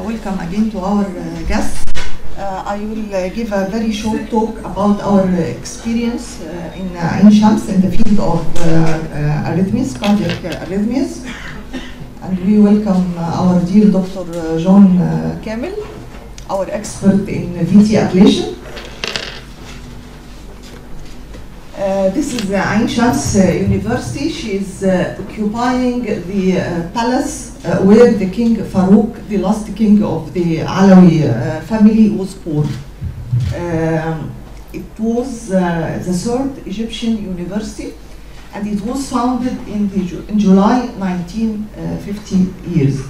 welcome again to our guests. I will give a very short talk about our experience in Ain Shams in the field of arrhythmias, cardiac arrhythmias. And we welcome our dear Dr. John Kamel, our expert in VT ablation. This is Ain Shams University. She is occupying the palace where the King Farouk, the last king of the Alawi family, was born. It was the third Egyptian university, and it was founded in July 1950 years,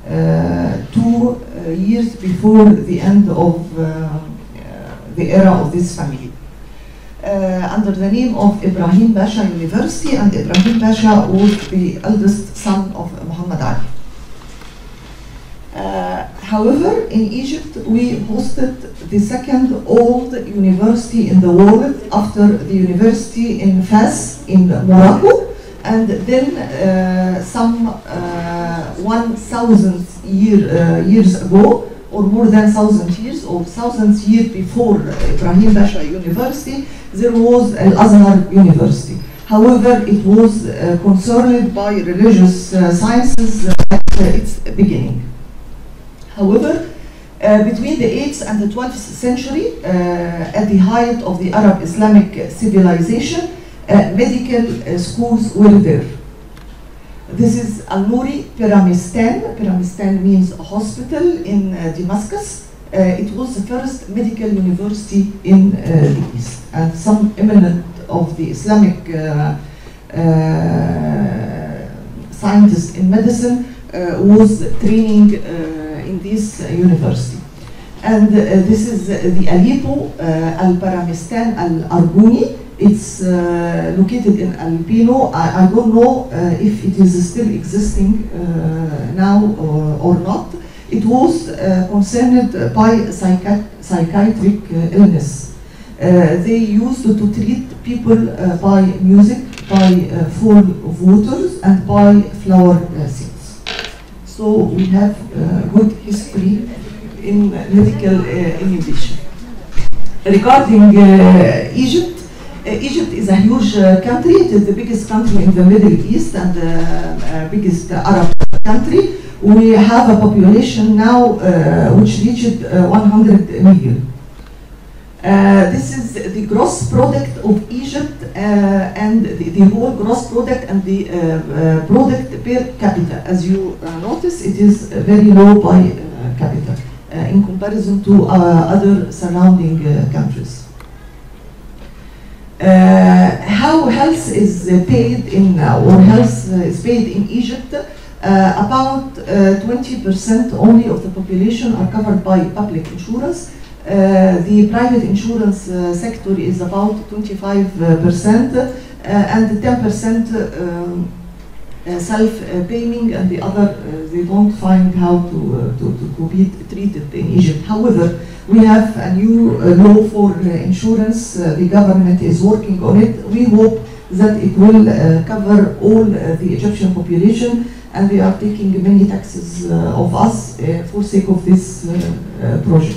2 years before the end of the era of this family. Under the name of Ibrahim Pasha University, and Ibrahim Pasha was the eldest son of Muhammad Ali. However, in Egypt, we hosted the second old university in the world after the university in Fes in Morocco, and then some 1,000 years ago, or more than 1,000 years, or 1,000 years before Ibrahim Pasha University, there was Al Azhar University. However, it was concerned by religious sciences at its beginning. However, between the 8th and the 12th century, at the height of the Arab Islamic civilization, medical schools were there. This is Al-Nouri Piramistan. Piramistan means a hospital in Damascus. It was the first medical university in the East, and some eminent of the Islamic scientists in medicine was training in this university. And this is the Aleppo Al-Paramistan Al-Arguni. It's located in Alpino. I don't know if it is still existing now or not. It was concerned by psychiatric illness. They used to treat people by music, by fall of waters, and by flower seeds. So we have good history in medical innovation. Regarding Egypt, Egypt is a huge country. It is the biggest country in the Middle East and the biggest Arab country. We have a population now which reached 100 million. This is the gross product of Egypt and the whole gross product and the product per capita. As you notice, it is very low by capita in comparison to other surrounding countries. How health is paid in, or health is paid in Egypt, about 20% only of the population are covered by public insurance. The private insurance sector is about 25%, and 10% self-paying, and the other they don't find how to be treated in Egypt. However, we have a new law for insurance. The government is working on it. We hope that it will cover all the Egyptian population, and they are taking many taxes of us for sake of this project.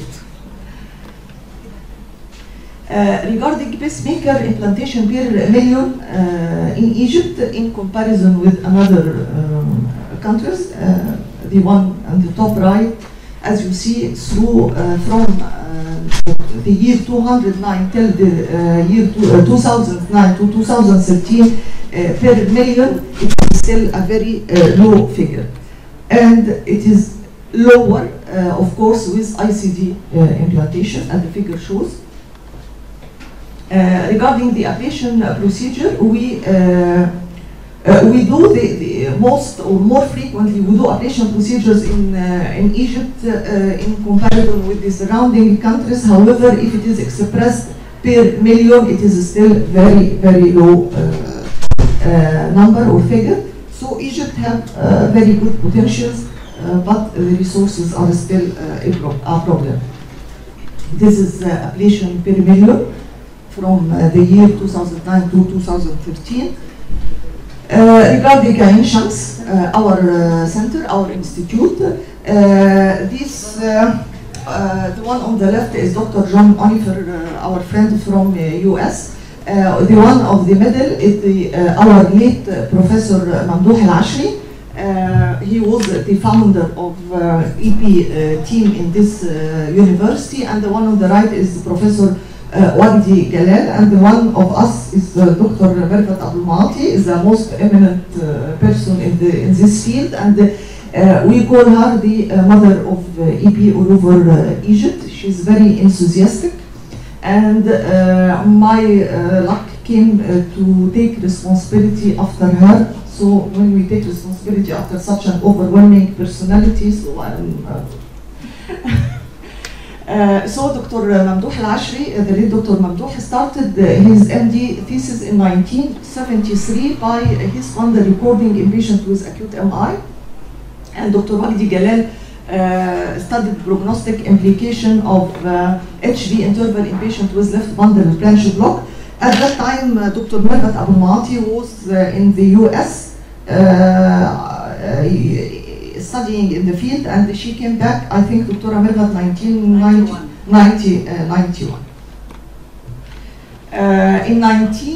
Regarding pacemaker implantation per million in Egypt, in comparison with another countries, the one on the top right, as you see, through from the year 209 till the year 2009 to 2013 per million, it is still a very low figure, and it is lower, of course, with ICD implantation, as the figure shows. Regarding the ablation procedure, we do the most or more frequently we do ablation procedures in Egypt in comparison with the surrounding countries. However, if it is expressed per million, it is still very low number or figure. So Egypt have very good potentials, but the resources are still a problem. This is ablation per million from the year 2009 to 2013. Regarding Ain Shams, our center, our institute, the one on the left is Dr. John Onifer, our friend from US. The one of the middle is our late Professor Mamdouh Al-Ashri. He was the founder of EP team in this university, and the one on the right is Professor Wagdi Galal, and the one of us is Dr. Mervat Abdelmahoury, is the most eminent person in this field, and we call her the mother of EP all over Egypt. She's very enthusiastic, and my luck came to take responsibility after her. So when we take responsibility after such an overwhelming personality, so I'm so Dr. Mamdouh Al-Ashri, the late Dr. Mamdouh, started his MD thesis in 1973 by his founder recording inpatient with acute MI, and Dr. Wagdi Galal studied prognostic implication of HV interval in patient with left bundle branch block. At that time, Dr. Mervat Abdelmahoury was in the US studying in the field, and she came back, I think, Dr. Mervat 1991. In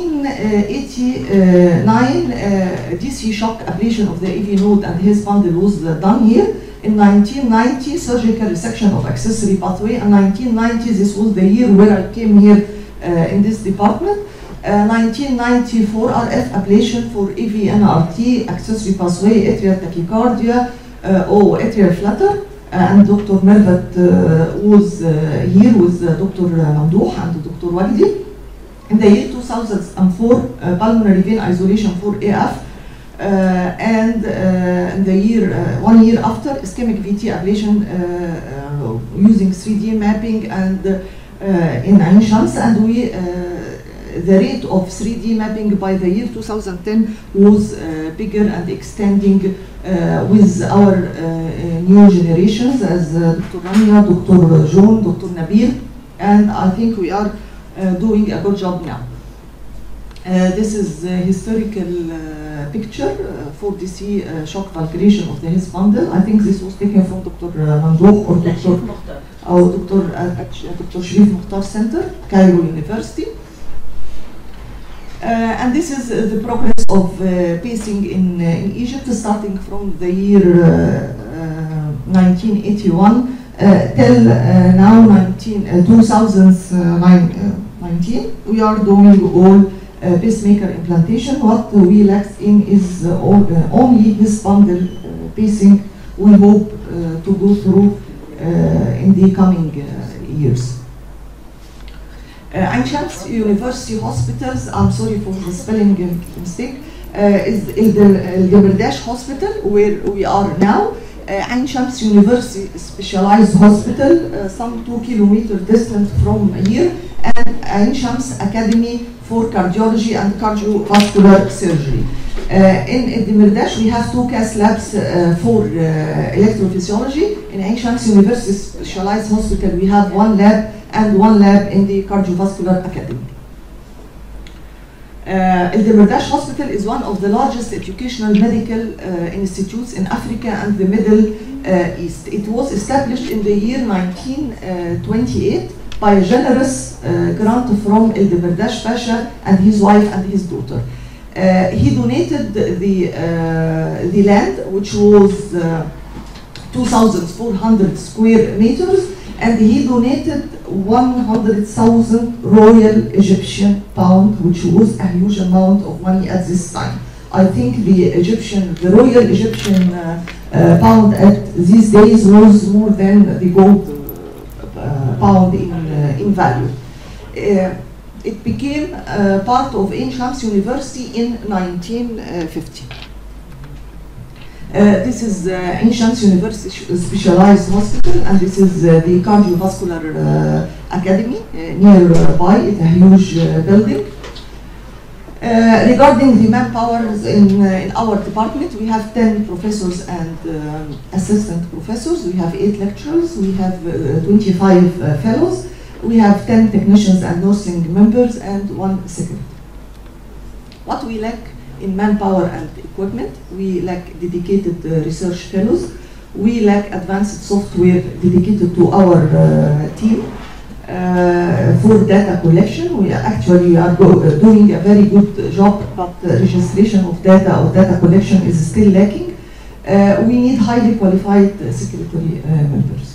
1989, DC shock ablation of the AV node and his bundle was done here. In 1990, surgical resection of accessory pathway. In 1990, this was the year where I came here in this department. 1994, RF ablation for AV NRT, accessory pathway, atrial tachycardia, or atrial flutter. And Dr. Mervat was here with Dr. Mamdouh and Dr. Wagdi. In the year 2004, pulmonary vein isolation for AF. And in the year, 1 year after, ischemic VT ablation using 3D mapping and in Ain Shams, and we the rate of 3D mapping by the year 2010 was bigger and extending with our new generations as Dr. Rania, Dr. John, Dr. Nabil, and I think we are doing a good job now. This is a historical picture for DC shock validation of the his bundle. I think this was taken from Dr. Mamdouh or Dr. Sharif Mukhtar Center, Cairo University. And this is the progress of pacing in Egypt, starting from the year 1981 till now 2019. We are doing all pacemaker implantation. What we lacked in is only this bundle pacing. We hope to go through in the coming years. Ain Shams University Hospitals, I'm sorry for the spelling mistake, is Eldamanhoury Hospital, where we are now. Ain Shams University Specialized Hospital, some 2 kilometers distant from here, and Ain Shams Academy for Cardiology and Cardiovascular Surgery. In Eldamanhoury, we have 2 cath labs for electrophysiology. In Ain Shams University Specialized Hospital, we have 1 lab and 1 lab in the Cardiovascular Academy. Eldamanhoury Hospital is one of the largest educational medical institutes in Africa and the Middle East. It was established in the year 1928 by a generous grant from Eldamanhoury Pasha and his wife and his daughter. He donated the land, which was 2,400 square meters, and he donated 100,000 Royal Egyptian pound, which was a huge amount of money at this time. I think the Royal Egyptian pound at these days was more than the gold pound in value. It became part of Ain Shams University in 1950. This is Ain Shams University Specialized Hospital, and this is the Cardiovascular Academy nearby. It's a huge building. Regarding the manpower in our department, we have 10 professors and assistant professors. We have 8 lecturers. We have 25 fellows. We have 10 technicians and nursing members and 1 secretary. What we lack in manpower and equipment. We lack dedicated research fellows. We lack advanced software dedicated to our team for data collection. We actually are doing a very good job, but registration of data or data collection is still lacking. We need highly qualified secretary members.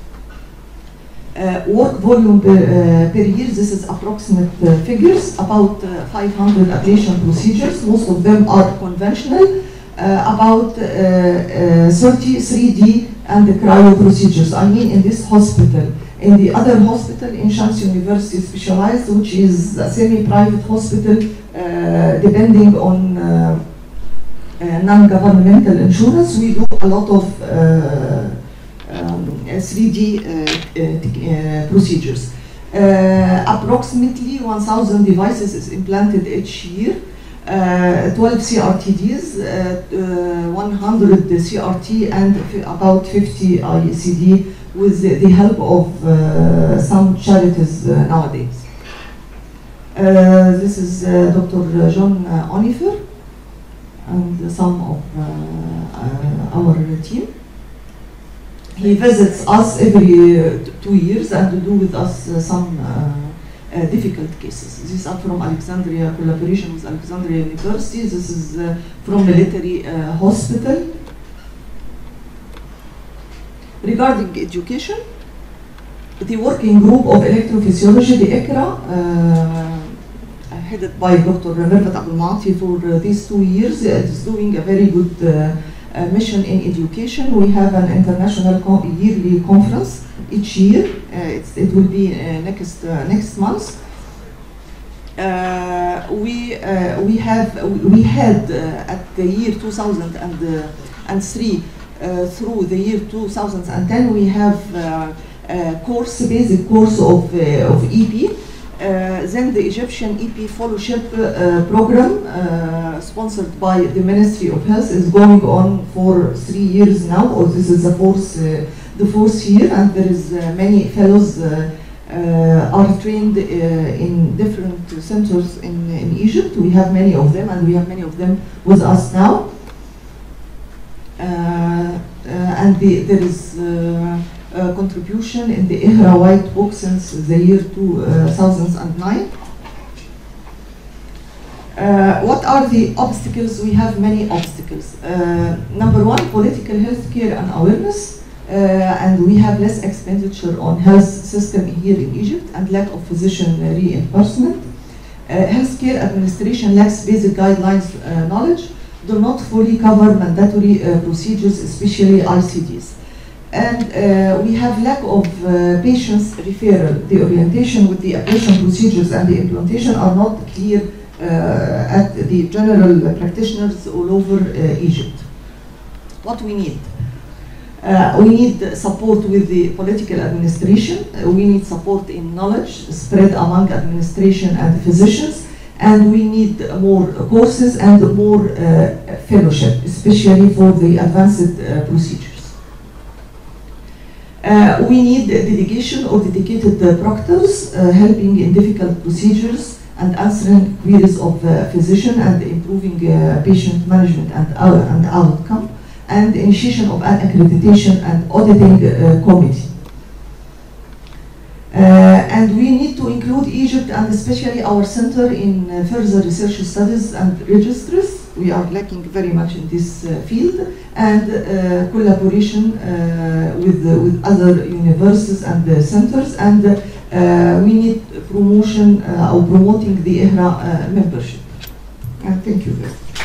Work volume per year, this is approximate figures, about 500 ablation procedures. Most of them are conventional, about 30 3D and the cryo procedures. I mean in this hospital. In the other hospital, in Shams University Specialized, which is a semi-private hospital, depending on non-governmental insurance, we do a lot of 3D procedures. Approximately 1,000 devices is implanted each year, 12 CRTDs, 100 CRT, and about 50 ICD with the help of some charities nowadays. This is Dr. John Onifer and some of our team. He visits us every 2 years and do with us some difficult cases. These are from Alexandria, collaboration with Alexandria University. This is from military hospital. Regarding education, the working group of electrophysiology, the ECRA, headed by Dr. Mirvat Abdelmouty for these 2 years, is doing a very good mission in education. We have an international yearly conference each year. It will be next month. We had at the year 2003 through the year 2010, we have a basic course of EP. Then the Egyptian EP fellowship program, sponsored by the Ministry of Health, is going on for 3 years now, or this is the fourth year, and there is many fellows are trained in different centers in Egypt. We have many of them, and we have many of them with us now. And there is contribution in the IHRA White Book since the year 2009. What are the obstacles? We have many obstacles. Number one, political healthcare and awareness, and we have less expenditure on health system here in Egypt and lack of physician reimbursement. Healthcare administration lacks basic guidelines knowledge, do not fully cover mandatory procedures, especially ICDs. And we have lack of patients referral. The orientation with the ablation procedures and the implantation are not clear at the general practitioners all over Egypt. What we need? We need support with the political administration. We need support in knowledge spread among administration and physicians. And we need more courses and more fellowship, especially for the advanced procedures. We need delegation or dedicated proctors helping in difficult procedures and answering queries of physician and improving patient management and outcome, and initiation of an accreditation and auditing committee. And we need to include Egypt and especially our center in further research studies and registries. We are lacking very much in this field, and collaboration with other universities and centers, and we need promotion or promoting the IHRA membership. And thank you very much.